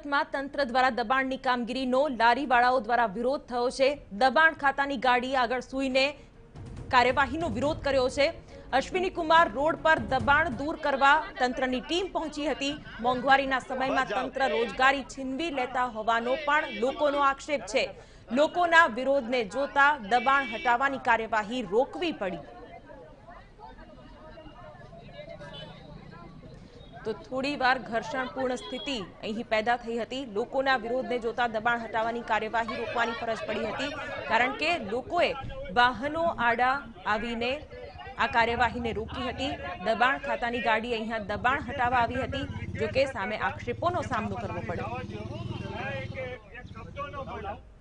સુરતમાં તંત્ર દ્વારા દબાણની કામગીરીનો લારીવાળાઓ દ્વારા વિરોધ થયો છે। દબાણ ખાતાની ગાડી આગળ સૂઈને કાર્યવાહીનો વિરોધ કર્યો છે। અશ્વિની કુમાર રોડ પર દબાણ દૂર કરવા તંત્રની ટીમ પહોંચી હતી। મોંઘવારીના સમયમાં તંત્ર રોજગારી છીનવી લેતા હોવાનો પણ લોકોનો આક્ષેપ છે। લોકોના વિરોધને જોતા દબાણ હટાવવાની કાર્યવાહી રોકવી પડી। तो थोड़ीवार घर्षणपूर्ण स्थिति अहीं पैदा थई हती। लोकोना विरोधने जोता दबाण हटाववानी कार्यवाही रोकवानी फरज पड़ी हती, कारण के लोकोए वाहनो आड़ा आवीने आ कार्यवाहीने रोकी हती। दबाण खातानी गाड़ी अहींया दबाण हटाववा आवी हती, जो के सामे आक्षेपोनो सामनो करवो पड्यो।